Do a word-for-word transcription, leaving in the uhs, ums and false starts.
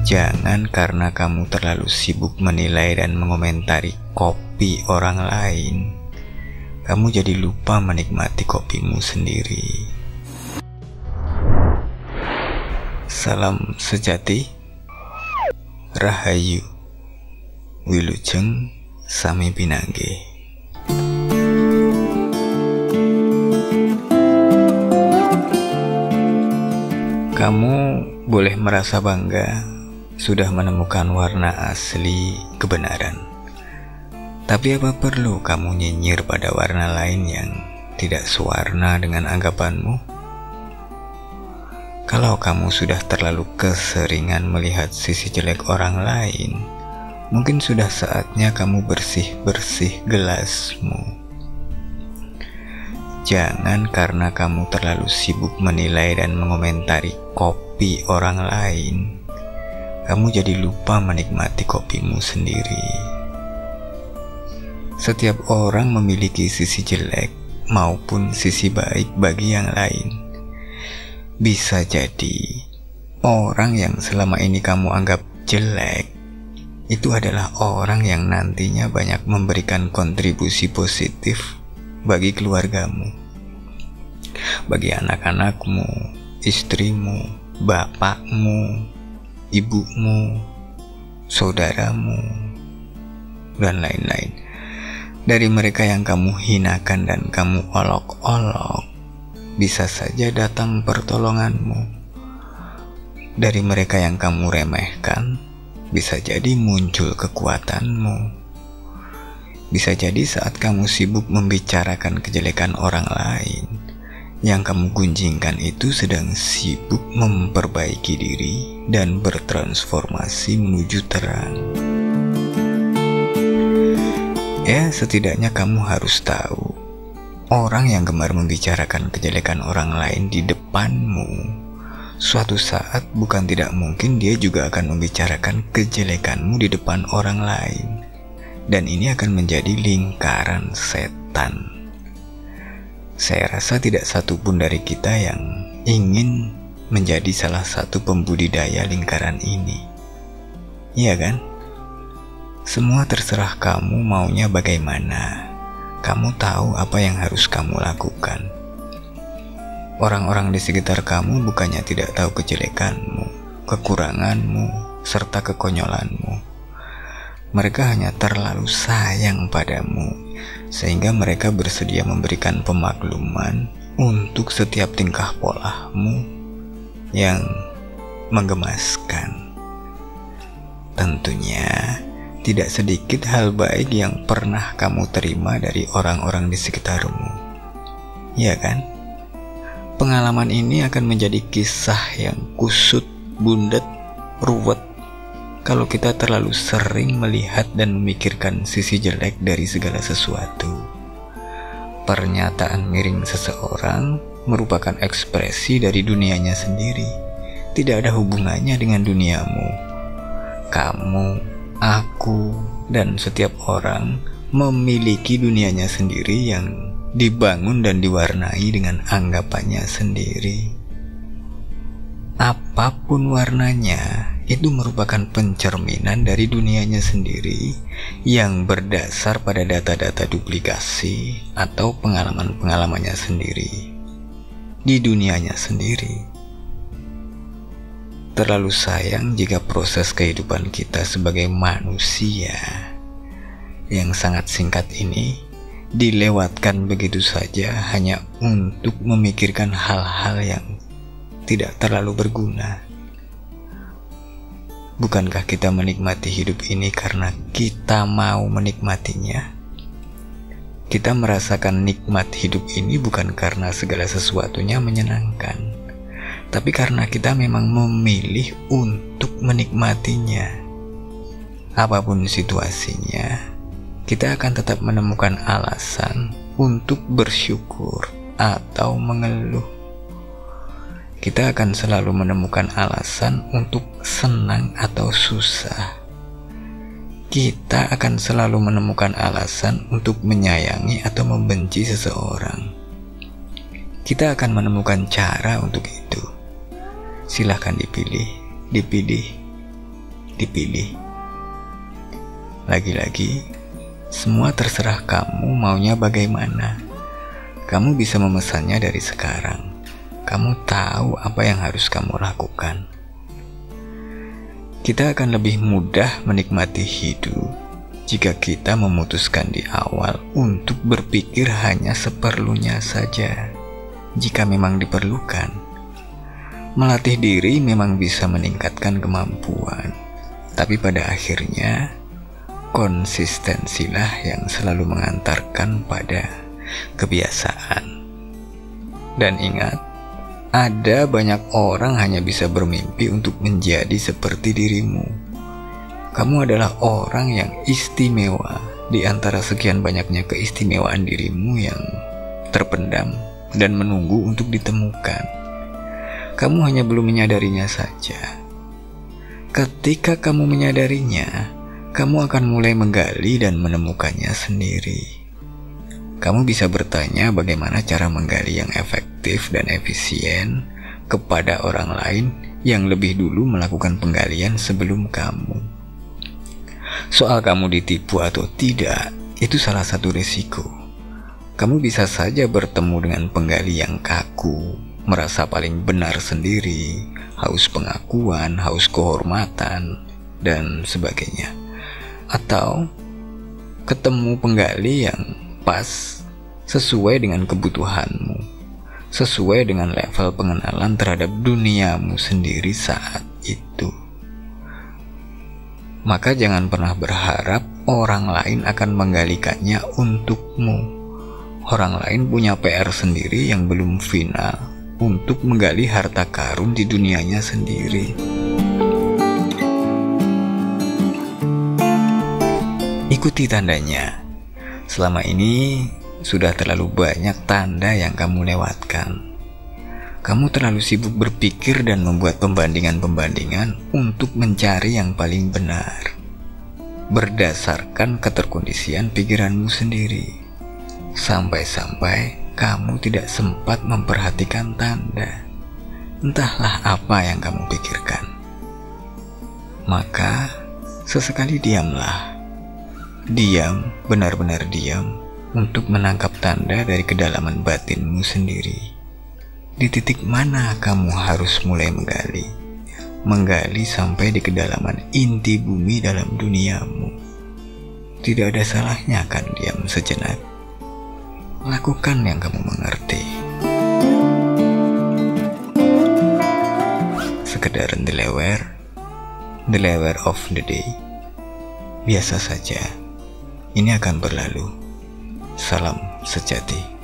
Jangan karena kamu terlalu sibuk menilai dan mengomentari kopi orang lain, kamu jadi lupa menikmati kopimu sendiri. Salam sejati, Rahayu, Wilujeng Sami Pinangge. Kamu boleh merasa bangga sudah menemukan warna asli kebenaran. Tapi apa perlu kamu nyinyir pada warna lain yang tidak sewarna dengan anggapanmu? Kalau kamu sudah terlalu keseringan melihat sisi jelek orang lain, mungkin sudah saatnya kamu bersih-bersih gelasmu. Jangan karena kamu terlalu sibuk menilai dan mengomentari kopi orang lain, kamu jadi lupa menikmati kopimu sendiri. Setiap orang memiliki sisi jelek maupun sisi baik bagi yang lain. Bisa jadi orang yang selama ini kamu anggap jelek itu adalah orang yang nantinya banyak memberikan kontribusi positif bagi keluargamu, bagi anak-anakmu, istrimu, bapakmu, ibumu, saudaramu, dan lain-lain. Dari mereka yang kamu hinakan dan kamu olok-olok, bisa saja datang pertolonganmu. Dari mereka yang kamu remehkan, bisa jadi muncul kekuatanmu. Bisa jadi saat kamu sibuk membicarakan kejelekan orang lain, yang kamu gunjingkan itu sedang sibuk memperbaiki diri dan bertransformasi menuju terang. Ya, setidaknya kamu harus tahu, orang yang gemar membicarakan kejelekan orang lain di depanmu, suatu saat bukan tidak mungkin dia juga akan membicarakan kejelekanmu di depan orang lain. Dan ini akan menjadi lingkaran setan. Saya rasa tidak satupun dari kita yang ingin menjadi salah satu pembudidaya lingkaran ini. Iya kan? Semua terserah kamu maunya bagaimana. Kamu tahu apa yang harus kamu lakukan. Orang-orang di sekitar kamu bukannya tidak tahu kejelekanmu, kekuranganmu, serta kekonyolanmu. Mereka hanya terlalu sayang padamu, sehingga mereka bersedia memberikan pemakluman untuk setiap tingkah polahmu yang menggemaskan. Tentunya tidak sedikit hal baik yang pernah kamu terima dari orang-orang di sekitarmu. Ya kan? Pengalaman ini akan menjadi kisah yang kusut, bundet, ruwet kalau kita terlalu sering melihat dan memikirkan sisi jelek dari segala sesuatu. Pernyataan miring seseorang merupakan ekspresi dari dunianya sendiri, tidak ada hubungannya dengan duniamu. Kamu, aku, dan setiap orang memiliki dunianya sendiri yang dibangun dan diwarnai dengan anggapannya sendiri. Apapun warnanya, itu merupakan pencerminan dari dunianya sendiri yang berdasar pada data-data duplikasi atau pengalaman-pengalamannya sendiri di dunianya sendiri. Terlalu sayang jika proses kehidupan kita sebagai manusia yang sangat singkat ini dilewatkan begitu saja hanya untuk memikirkan hal-hal yang tidak terlalu berguna. Bukankah kita menikmati hidup ini karena kita mau menikmatinya? Kita merasakan nikmat hidup ini bukan karena segala sesuatunya menyenangkan, tapi karena kita memang memilih untuk menikmatinya. Apapun situasinya, kita akan tetap menemukan alasan untuk bersyukur atau mengeluh. Kita akan selalu menemukan alasan untuk senang atau susah. Kita akan selalu menemukan alasan untuk menyayangi atau membenci seseorang. Kita akan menemukan cara untuk itu. Silahkan dipilih, dipilih, dipilih. Lagi-lagi, semua terserah kamu maunya bagaimana. Kamu bisa memesannya dari sekarang. Kamu tahu apa yang harus kamu lakukan. Kita akan lebih mudah menikmati hidup jika kita memutuskan di awal untuk berpikir hanya seperlunya saja. Jika memang diperlukan, melatih diri memang bisa meningkatkan kemampuan, tapi pada akhirnya konsistensilah yang selalu mengantarkan pada kebiasaan. Dan ingat, ada banyak orang hanya bisa bermimpi untuk menjadi seperti dirimu. Kamu adalah orang yang istimewa di antara sekian banyaknya keistimewaan dirimu yang terpendam dan menunggu untuk ditemukan. Kamu hanya belum menyadarinya saja. Ketika kamu menyadarinya, kamu akan mulai menggali dan menemukannya sendiri. Kamu bisa bertanya bagaimana cara menggali yang efektif dan efisien kepada orang lain yang lebih dulu melakukan penggalian sebelum kamu. Soal kamu ditipu atau tidak, itu salah satu risiko. Kamu bisa saja bertemu dengan penggali yang kaku, merasa paling benar sendiri, haus pengakuan, haus kehormatan, dan sebagainya. Atau ketemu penggali yang pas sesuai dengan kebutuhanmu, sesuai dengan level pengenalan terhadap duniamu sendiri saat itu. Maka jangan pernah berharap orang lain akan menggalikannya untukmu. Orang lain punya P R sendiri yang belum final untuk menggali harta karun di dunianya sendiri. Ikuti tandanya. Selama ini sudah terlalu banyak tanda yang kamu lewatkan. Kamu terlalu sibuk berpikir dan membuat pembandingan-pembandingan untuk mencari yang paling benar, berdasarkan keterkondisian pikiranmu sendiri. Sampai-sampai kamu tidak sempat memperhatikan tanda. Entahlah apa yang kamu pikirkan. Maka sesekali diamlah. Diam, benar-benar diam, untuk menangkap tanda dari kedalaman batinmu sendiri. Di titik mana kamu harus mulai menggali? Menggali sampai di kedalaman inti bumi dalam duniamu. Tidak ada salahnya kan diam sejenak. Lakukan yang kamu mengerti. Sekedar delewer, delewer of the day. Biasa saja. Ini akan berlalu. Salam sejati.